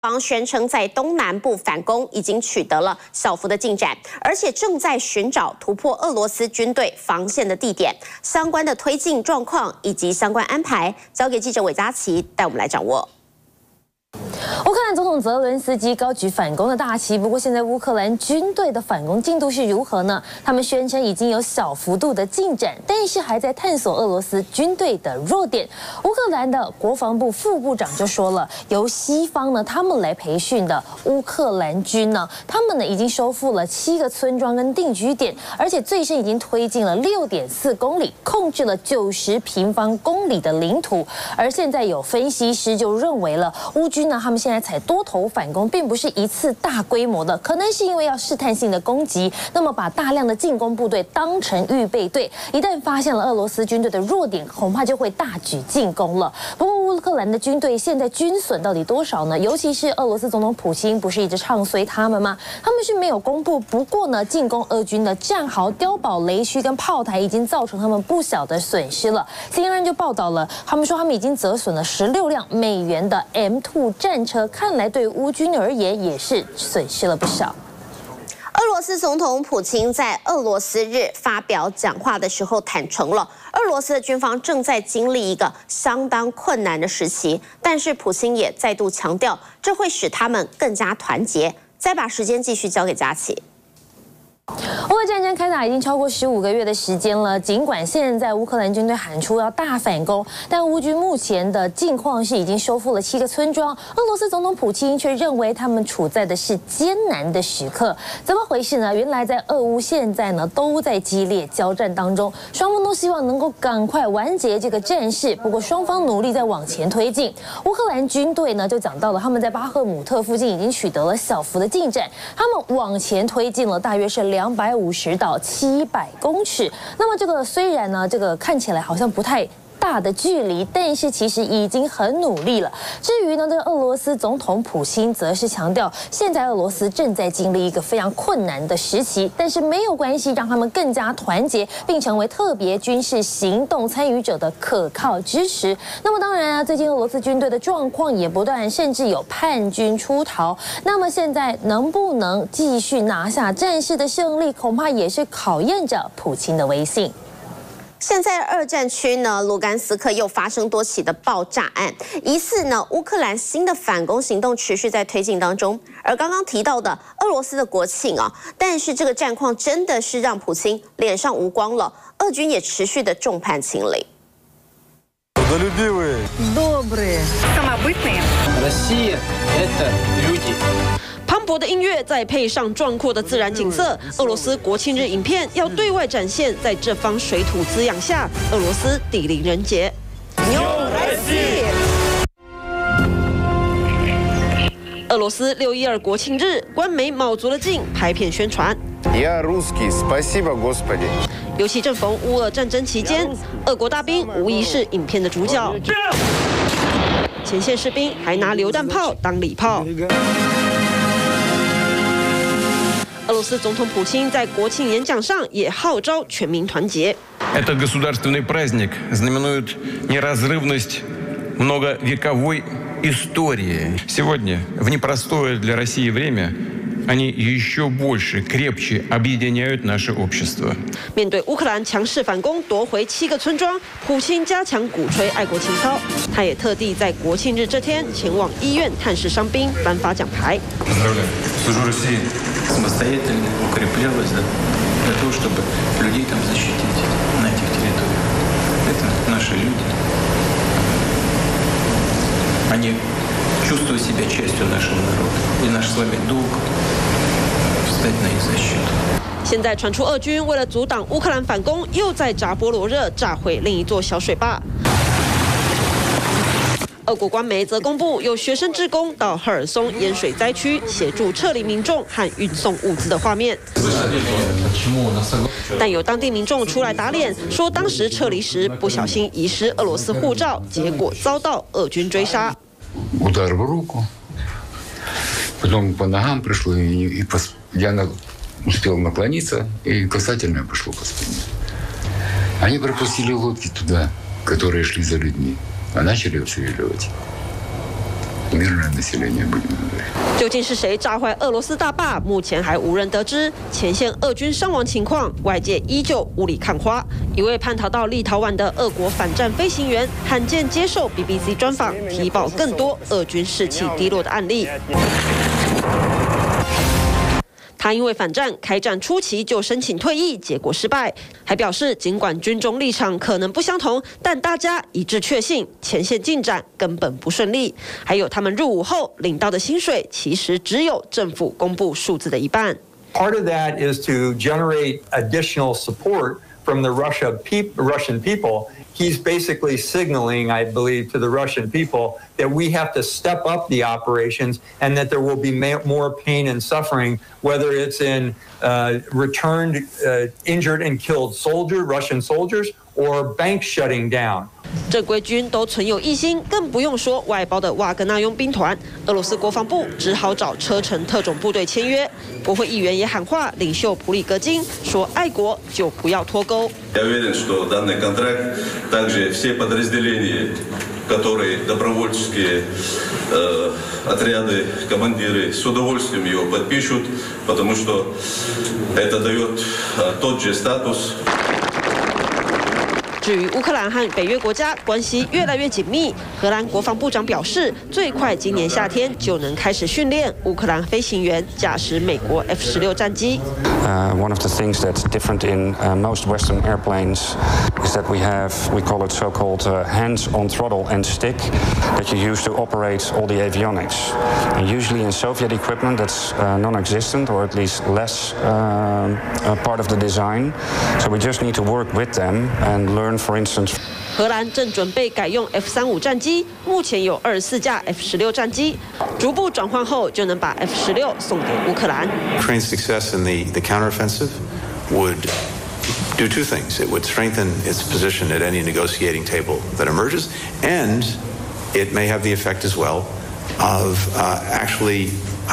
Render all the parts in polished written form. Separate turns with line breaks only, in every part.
方宣称在东南部反攻已经取得了小幅的进展，而且正在寻找突破俄罗斯军队防线的地点。相关的推进状况以及相关安排，交给记者韦佳琪带我们来掌握。
乌克兰总统泽伦斯基高举反攻的大旗，不过现在乌克兰军队的反攻进度是如何呢？他们宣称已经有小幅度的进展，但是还在探索俄罗斯军队的弱点。乌克兰的国防部副部长就说了，由西方呢他们来培训的乌克兰军呢，他们呢已经收复了7个村庄跟定居点，而且最深已经推进了6.4公里，控制了90平方公里的领土。而现在有分析师就认为了，乌军呢他们现在采多头反攻，并不是一次大规模的，可能是因为要试探性的攻击，那么把大量的进攻部队当成预备队，一旦发现了俄罗斯军队的弱点，恐怕就会大举进攻了。不过乌克兰的军队现在军损到底多少呢？尤其是俄罗斯总统普京不是一直唱衰他们吗？他们是没有公布，不过呢，进攻俄军的战壕、碉堡、雷区跟炮台已经造成他们不小的损失了。CNN就报道了，他们说他们已经折损了16辆美元的 M2 战车，看来对乌军而言也是损失了不少。
俄罗斯总统普京在俄罗斯日发表讲话的时候坦诚了，俄罗斯的军方正在经历一个相当困难的时期，但是普京也再度强调，这会使他们更加团结。再把时间继续交给佳琪。
乌俄战争开打已经超过15个月的时间了。尽管现在乌克兰军队喊出要大反攻，但乌军目前的境况是已经收复了7个村庄。俄罗斯总统普京却认为他们处在的是艰难的时刻。怎么回事呢？原来在俄乌现在呢都在激烈交战当中，双方都希望能够赶快完结这个战事。不过双方努力在往前推进。乌克兰军队呢就讲到了，他们在巴赫姆特附近已经取得了小幅的进展，他们往前推进了大约是250到700公尺。那么这个虽然呢，这个看起来好像不太大的距离，但是其实已经很努力了。至于呢，这个俄罗斯总统普京则是强调，现在俄罗斯正在经历一个非常困难的时期，但是没有关系，让他们更加团结，并成为特别军事行动参与者的可靠支持。那么当然啊，最近俄罗斯军队的状况也不断，甚至有叛军出逃。那么现在能不能继续拿下战事的胜利，恐怕也是考验着普京的威信。
现在二战区呢，卢甘斯克又发生多起的爆炸案，疑似呢乌克兰新的反攻行动持续在推进当中。而刚刚提到的俄罗斯的国庆啊，但是这个战况真的是让普京脸上无光了，俄军也持续的众叛亲离。
磅礴的音乐再配上壮阔的自然景色，俄罗斯国庆日影片要对外展现，在这方水土滋养下，俄罗斯地灵人杰。俄罗斯6.12国庆日，官媒卯足了劲拍片宣传。尤其正逢乌俄战争期间，俄国大兵无疑是影片的主角。前线士兵还拿榴弹炮当礼炮。 俄罗斯总统普京在国庆演讲上也号召全民团结。
Это государственный праздник знаменует неразрывность многовековой истории. Сегодня, в непростое для России время, они еще больше, крепче объединяют наше общество.
面对乌克兰强势反攻，夺回7个村庄，普京加强鼓吹爱国情操。他也特地在国庆日这天前往医院探视伤兵，颁发奖牌。
самостоятельно укреплялась, да, для того, чтобы людей там защитить на этих территориях. Это наши люди. Они чувствуют себя частью нашего народа. И наш с вами долг встать на их защиту.
现在传出俄军为了阻挡乌克兰反攻，又在扎波罗热炸毁另一座小水坝。 俄国官媒则公布，有学生志工到赫尔松淹水灾区协助撤离民众和运送物资的画面。但有当地民众出来打脸，说当时撤离时不小心遗失俄罗斯护照，结果遭到俄军追杀。
Удар в руку, потом по ногам пришло, и я успел наклониться, и касательное пошло по спине. Они пропустили лодки туда, которые шли за людьми. А начали обстреливать. мирное население, будем говорить.
究竟是谁炸坏俄罗斯大坝？目前还无人得知。前线俄军伤亡情况，外界依旧雾里看花。一位叛逃到立陶宛的俄国反战飞行员，罕见接受 BBC 专访，提报更多俄军士气低落的案例。他因为反战开战初期就申请退役，结果失败，还表示尽管军中立场可能不相同，但大家一致确信前线进展根本不顺利。还有他们入伍后领到的薪水，其实只有政府公布数字的一半。
Part of that is to generate additional support from the Russian people. He's basically signaling, I believe, to the Russian people that we have to step up the operations and that there will be more pain and suffering, whether it's in returned injured and killed Russian soldiers, or banks shutting down.
正规军都存有异心，更不用说外包的瓦格纳佣兵团。俄罗斯国防部只好找车臣特种部队签约。国会议员也喊话，领袖普里戈金说：“爱国就不要脱钩。”
Я уверен, что данный контракт также все подразделения, которые добровольческие отряды, командиры с удовольствием его подпишут, потому что это дает тот же статус.
至于乌克兰和北约国家关系越来越紧密，荷兰国防部长表示，最快今年夏天就能开始训练乌克兰飞行员驾驶美国 F-16战机。
One of the things that's different in most Western airplanes is that we call it so-called hands on throttle and stick that you use to operate all the avionics. And usually in Soviet equipment that's non-existent or at least less part of the design. So we just need to work with them and learn. For instance,
荷兰正准备改用 F-35战机，目前有24架 F-16战机，逐步转换后就能把 F-16送给乌克兰。
Ukraine's success in the counteroffensive would do two things. It would strengthen its position at any negotiating table that emerges, and it may have the effect as well of actually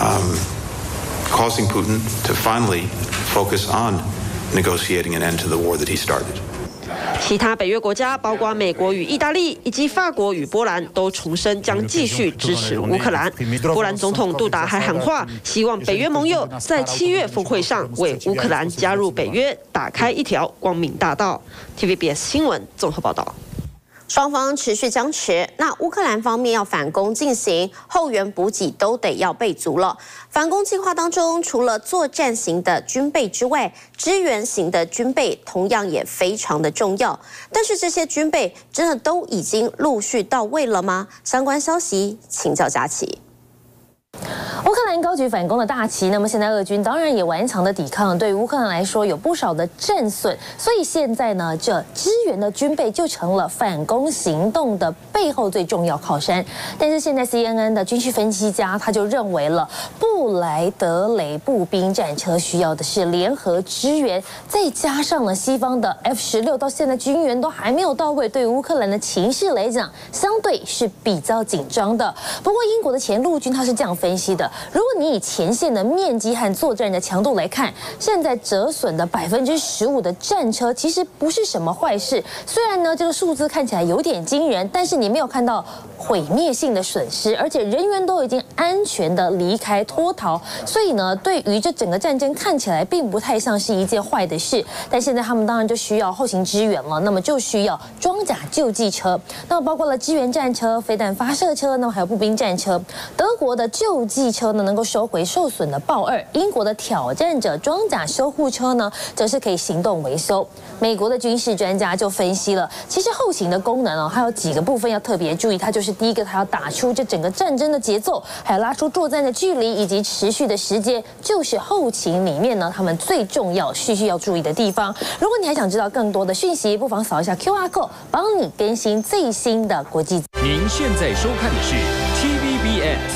causing Putin to finally focus on negotiating an end to the war that he started.
其他北约国家，包括美国与意大利，以及法国与波兰，都重申将继续支持乌克兰。波兰总统杜达还喊话，希望北约盟友在7月峰会上为乌克兰加入北约打开一条光明大道。TVBS 新闻综合报道。
双方持续僵持，那乌克兰方面要反攻进行，后援补给都得要备足了。反攻计划当中，除了作战型的军备之外，支援型的军备同样也非常的重要。但是这些军备真的都已经陆续到位了吗？相关消息请教佳琪。
乌克兰高举反攻的大旗，那么现在俄军当然也顽强的抵抗，对于乌克兰来说有不少的战损，所以现在呢，这支援的军备就成了反攻行动的背后最重要靠山。但是现在 CNN 的军事分析家他就认为了，布莱德雷步兵战车需要的是联合支援，再加上了西方的 F-16，到现在军援都还没有到位，对于乌克兰的情势来讲，相对是比较紧张的。不过英国的前陆军他是这样分析的。如果你以前线的面积和作战的强度来看，现在折损的15%的战车其实不是什么坏事。虽然呢这个数字看起来有点惊人，但是你没有看到毁灭性的损失，而且人员都已经安全的离开脱逃，所以呢对于这整个战争看起来并不太像是一件坏的事。但现在他们当然就需要后勤支援了，那么就需要装甲救济车，那么包括了支援战车、飞弹发射车，那么还有步兵战车。德国的救济车呢能够收回受损的豹2，英国的挑战者装甲修护车呢则是可以行动维修。美国的军事专家就分析了，其实后勤的功能还有几个部分要特别注意，它就是第一个，它要打出这整个战争的节奏，还有拉出作战的距离以及持续的时间，就是后勤里面呢他们最重要需要注意的地方。如果你还想知道更多的讯息，不妨扫一下 QR code， 帮你更新最新的国际。
您现在收看的是 TVBS。